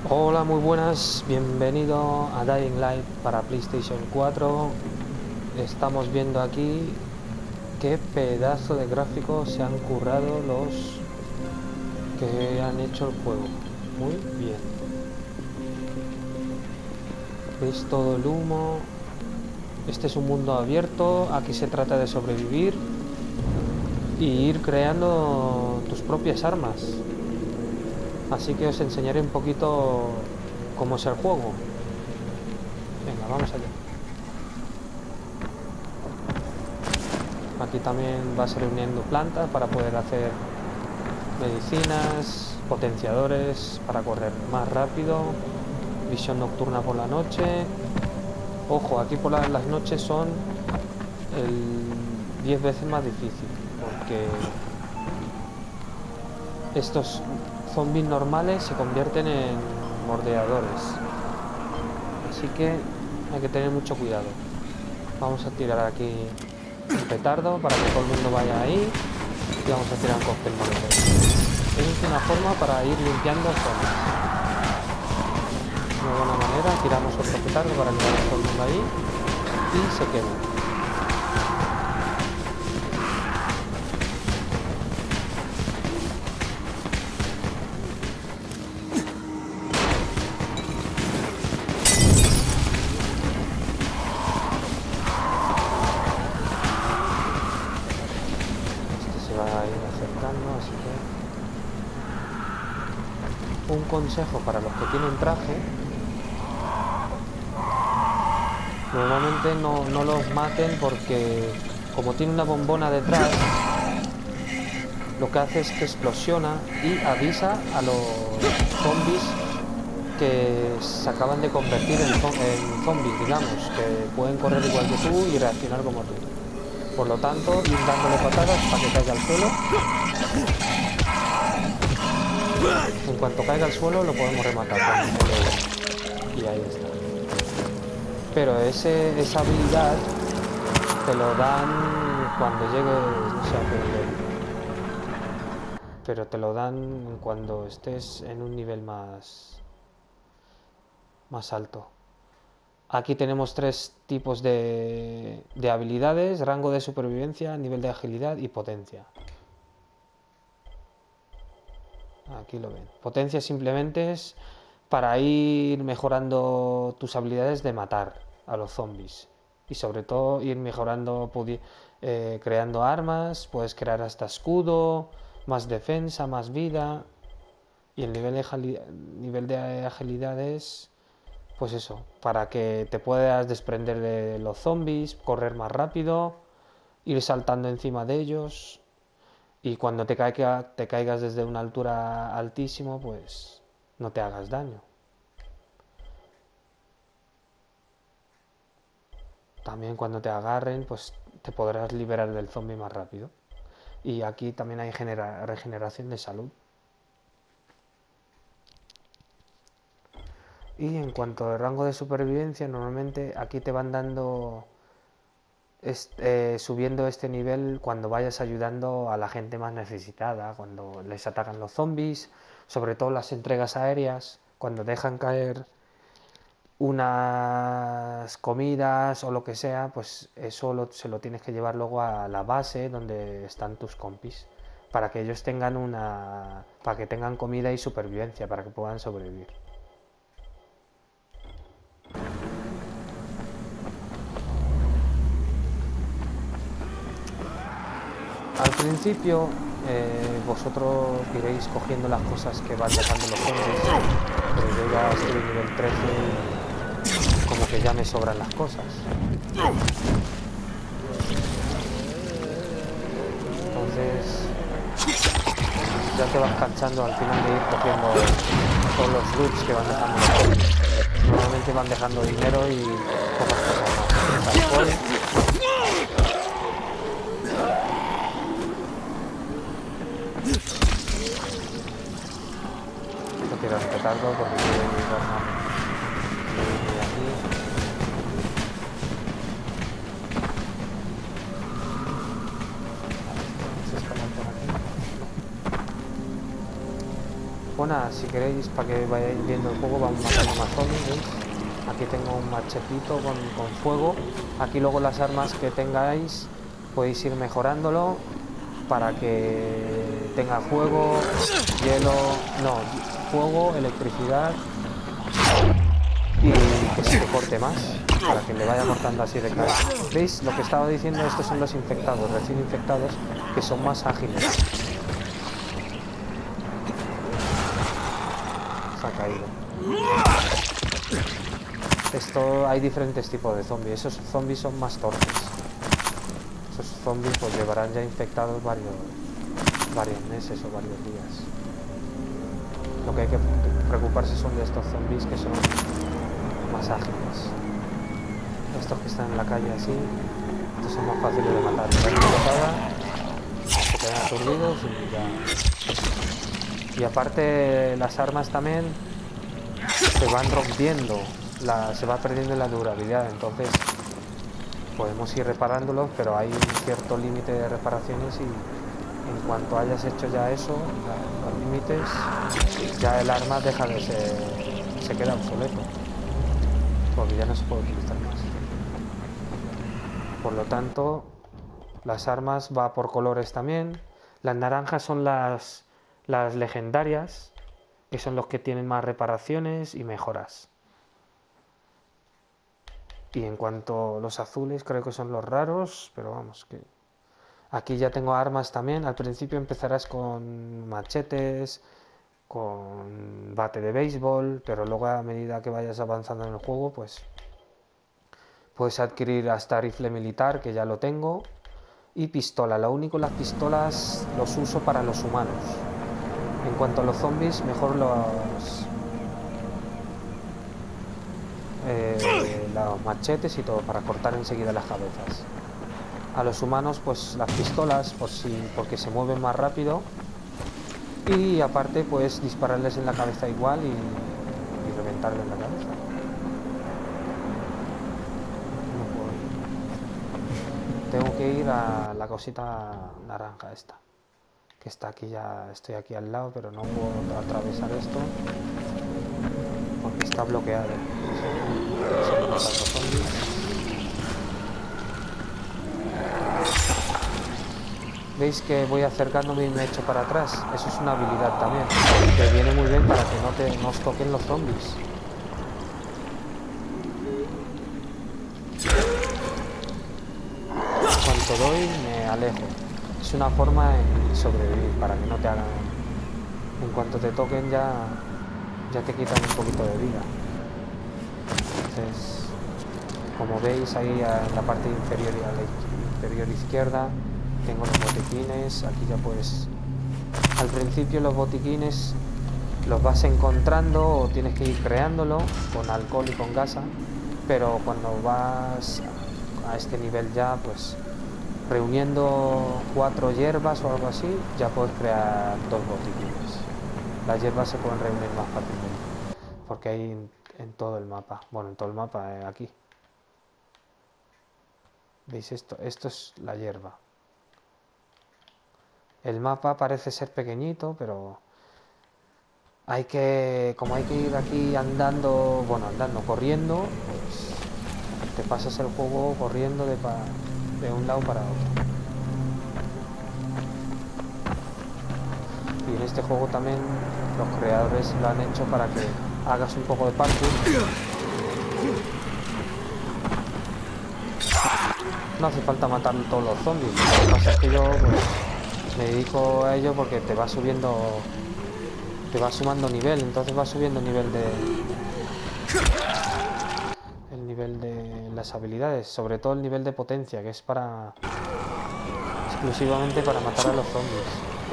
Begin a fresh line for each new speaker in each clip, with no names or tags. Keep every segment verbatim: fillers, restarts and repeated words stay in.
Hola, muy buenas, bienvenido a Dying Light para PlayStation cuatro. Estamos viendo aquí qué pedazo de gráficos se han currado los que han hecho el juego. Muy bien. ¿Veis todo el humo? Este es un mundo abierto, aquí se trata de sobrevivir y ir creando tus propias armas. Así que os enseñaré un poquito cómo es el juego. Venga, vamos allá. Aquí también vas reuniendo plantas para poder hacer medicinas, potenciadores para correr más rápido, visión nocturna por la noche. Ojo, aquí por la, las noches son el diez veces más difícil, porque estos zombies normales se convierten en mordeadores. Así que hay que tener mucho cuidado. Vamos a tirar aquí un petardo para que todo el mundo vaya ahí y vamos a tirar un cóctel molotov. Esa es una forma para ir limpiando zonas. De buena manera, tiramos otro petardo para que vaya todo el mundo ahí y se quede. Un consejo para los que tienen traje: normalmente no, no los maten, porque como tiene una bombona detrás, lo que hace es que explosiona y avisa a los zombies que se acaban de convertir en, en zombies, digamos, que pueden correr igual que tú y reaccionar como tú. Por lo tanto, ir dándole patadas para que caiga al suelo. En cuanto caiga al suelo lo podemos rematar con y ahí está. Pero ese, esa habilidad te lo dan cuando llegues, no sé a qué nivel, pero te lo dan cuando estés en un nivel más más alto. Aquí tenemos tres tipos de, de habilidades: rango de supervivencia, nivel de agilidad y potencia. Aquí lo ven. Potencia simplemente es para ir mejorando tus habilidades de matar a los zombies. Y sobre todo ir mejorando, eh, creando armas. Puedes crear hasta escudo, más defensa, más vida. Y el nivel de, nivel de agilidad es, pues eso, para que te puedas desprender de los zombies, correr más rápido, ir saltando encima de ellos. Y cuando te, caiga, te caigas desde una altura altísima, pues no te hagas daño. También cuando te agarren, pues te podrás liberar del zombie más rápido. Y aquí también hay genera, regeneración de salud. Y en cuanto al rango de supervivencia, normalmente aquí te van dando, este, eh, subiendo este nivel cuando vayas ayudando a la gente más necesitada, cuando les atacan los zombies, sobre todo las entregas aéreas, cuando dejan caer unas comidas o lo que sea, pues eso lo, se lo tienes que llevar luego a la base donde están tus compis, para que ellos tengan una, para que tengan comida y supervivencia, para que puedan sobrevivir. Al principio eh, vosotros iréis cogiendo las cosas que van dejando los zombies, pero yo ya estoy en nivel trece y como que ya me sobran las cosas. Entonces ya te vas cansando al final de ir cogiendo todos los loots que van dejando los zombies. Normalmente van dejando dinero y pocas cosas más. Alcohol. Tirar un petardo porque quiero ir aquí. Pues nada, si queréis, para que vayáis viendo el juego, vamos matando más zombies, ¿veis? Aquí tengo un machetito con, con fuego. Aquí luego las armas que tengáis podéis ir mejorándolo para que tenga fuego, hielo, no, fuego, electricidad y que se corte más, para que le vaya cortando así de cabeza. ¿Veis? Lo que estaba diciendo, estos son los infectados, recién infectados, que son más ágiles. Se ha caído. Esto, hay diferentes tipos de zombies. Esos zombies son más torpes. Esos zombies pues llevarán ya infectados varios, varios meses o varios días. Lo que hay que preocuparse son de estos zombies que son más ágiles. Estos que están en la calle así, estos son más fáciles de matar. Le dan una patada, se quedan aturdidos y ya. Y aparte las armas también se van rompiendo, la, se va perdiendo la durabilidad, entonces podemos ir reparándolos, pero hay un cierto límite de reparaciones y en cuanto hayas hecho ya eso, la, los límites, ya el arma deja de ser, se queda obsoleto, porque ya no se puede utilizar más. Por lo tanto, las armas va por colores también. Las naranjas son las, las legendarias, que son los que tienen más reparaciones y mejoras. Y en cuanto a los azules, creo que son los raros, pero vamos, que aquí ya tengo armas también. Al principio empezarás con machetes, con bate de béisbol, pero luego a medida que vayas avanzando en el juego, pues puedes adquirir hasta rifle militar, que ya lo tengo, y pistola. Lo único, las pistolas los uso para los humanos. En cuanto a los zombies, mejor los... Eh, los machetes y todo, para cortar enseguida las cabezas. A los humanos pues las pistolas, por si, porque se mueven más rápido, y aparte pues dispararles en la cabeza igual y, y reventarles la cabeza. No puedo ir. Tengo que ir a la cosita naranja esta, que está aquí, ya estoy aquí al lado, pero no puedo atravesar esto porque está bloqueado. Veis que voy acercándome y me echo para atrás. Eso es una habilidad también, que viene muy bien para que no, te, no os toquen los zombies. Cuanto doy me alejo. Es una forma de sobrevivir, para que no te hagan... En cuanto te toquen ya, ya te quitan un poquito de vida. Entonces, como veis ahí en la parte inferior y a la inferior izquierda tengo los botiquines. Aquí ya pues, al principio los botiquines los vas encontrando o tienes que ir creándolo con alcohol y con gasa, pero cuando vas a este nivel ya pues reuniendo cuatro hierbas o algo así ya puedes crear dos botiquines. Las hierbas se pueden reunir más fácilmente porque hay en, en todo el mapa, bueno, en todo el mapa, eh, aquí veis esto, esto es la hierba. El mapa parece ser pequeñito, pero hay que, como hay que ir aquí andando, bueno, andando, corriendo, pues te pasas el juego corriendo de, pa, de un lado para otro. Y en este juego también los creadores lo han hecho para que hagas un poco de parkour. No hace falta matar todos los zombies. Lo que pasa es que yo pues, me dedico a ello porque te va subiendo, te va sumando nivel, entonces va subiendo el nivel de el nivel de las habilidades, sobre todo el nivel de potencia, que es para exclusivamente para matar a los zombies.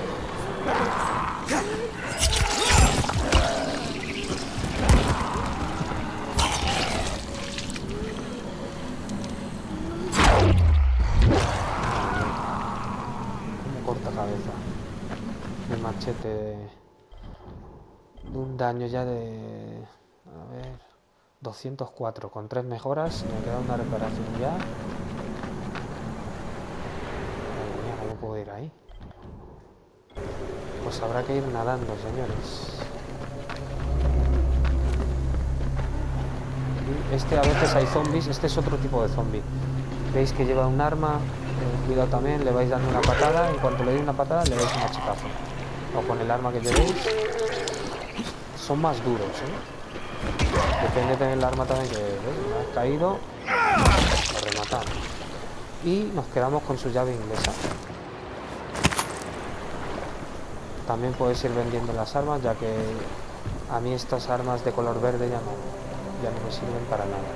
Corta cabeza. El machete de, de un daño ya de... A ver... doscientos cuatro, con tres mejoras. Me queda una reparación ya. Madre mía, ¿cómo puedo ir ahí? Pues habrá que ir nadando, señores. Este a veces hay zombies, este es otro tipo de zombie. Veis que lleva un arma, eh, cuidado también, le vais dando una patada, en cuanto le deis una patada le dais un hachazo. O con el arma que llevéis. Son más duros, ¿eh? Depende del arma también que ¿ves? Me ha caído, lo rematamos. Y nos quedamos con su llave inglesa. También puedes ir vendiendo las armas, ya que a mí estas armas de color verde ya no, ya no me sirven para nada.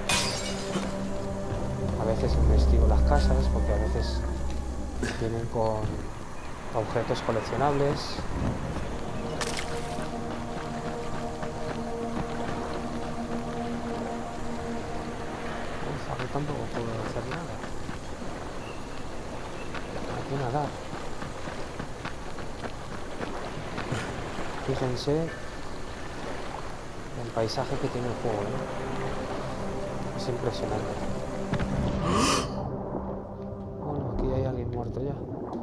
A veces investigo las casas, porque a veces vienen con objetos coleccionables. Uf, aquí tampoco puedo hacer nada. Aquí nadar. Fíjense el paisaje que tiene el juego, ¿eh? Es impresionante. Bueno, aquí hay alguien muerto ya.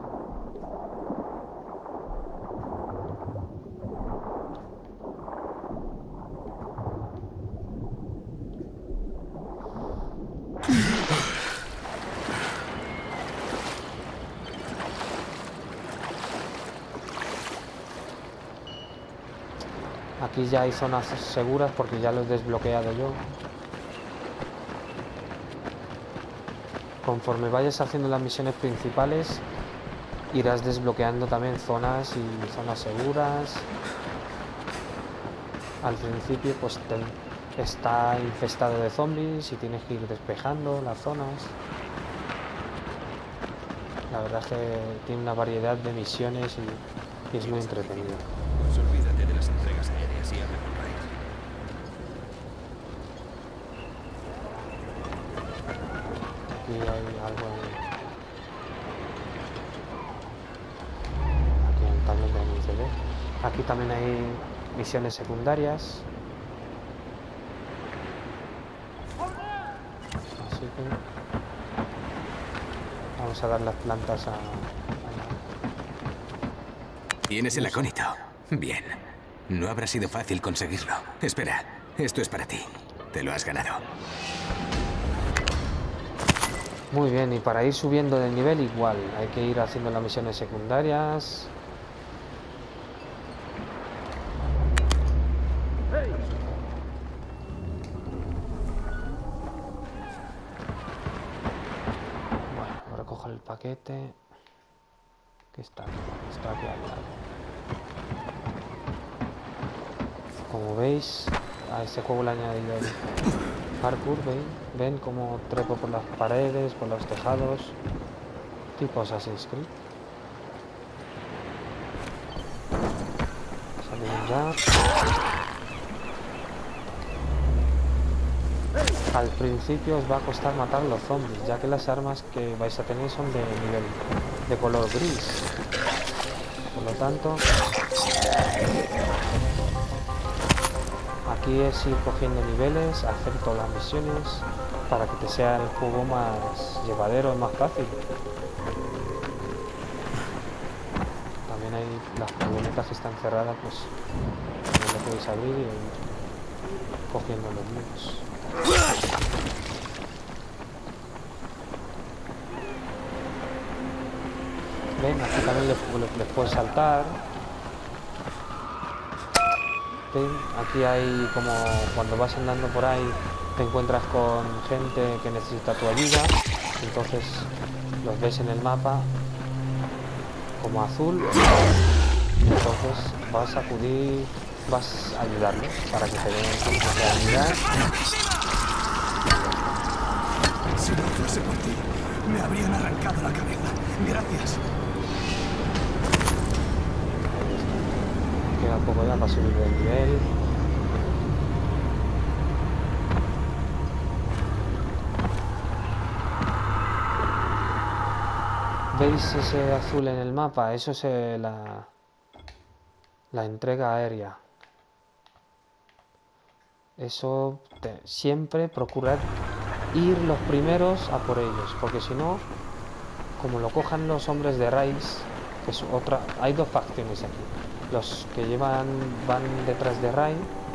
Aquí ya hay zonas seguras porque ya lo he desbloqueado yo. Conforme vayas haciendo las misiones principales, irás desbloqueando también zonas y zonas seguras. Al principio pues te, está infestado de zombies y tienes que ir despejando las zonas. La verdad es que tiene una variedad de misiones y, y es muy entretenido.
Pues olvídate de las entregas aéreas y habla con Ray.
Aquí hay algo en... Aquí hay un tablero de M C D. Aquí también hay misiones secundarias. Así que vamos a dar las plantas a... a...
¿Tienes el acónito? Bien. No habrá sido fácil conseguirlo. Espera, esto es para ti. Te lo has ganado.
Muy bien, y para ir subiendo de nivel igual, hay que ir haciendo las misiones secundarias. Bueno, voy a recoger el paquete. ¿Qué está aquí? Está aquí al lado. Como veis, a este juego le he añadido el parkour, ¿veis? Ven cómo trepo por las paredes, por los tejados, tipo Assassin's Creed. Salimos ya. Al principio os va a costar matar los zombies, ya que las armas que vais a tener son de nivel de color gris. Por lo tanto, aquí es ir cogiendo niveles, hacer todas las misiones para que te sea el juego más llevadero, más fácil. También hay las furgonetas que están cerradas, pues no lo podéis abrir y ir cogiendo los míos. Ven, aquí también les, les puedes saltar. Ven, aquí hay como cuando vas andando por ahí te encuentras con gente que necesita tu ayuda, entonces los ves en el mapa como azul, entonces vas a acudir, vas a ayudarlos para que te den oportunidad.
Si no fuese por ti, me habrían arrancado la cabeza. Gracias.
Queda poco ya para subir de nivel. ¿Veis ese azul en el mapa? Eso es eh, la, la entrega aérea. Eso te, siempre procurad ir los primeros a por ellos, porque si no, como lo cojan los hombres de Rise, que es otra, hay dos facciones aquí. Los que llevan van detrás de Ray,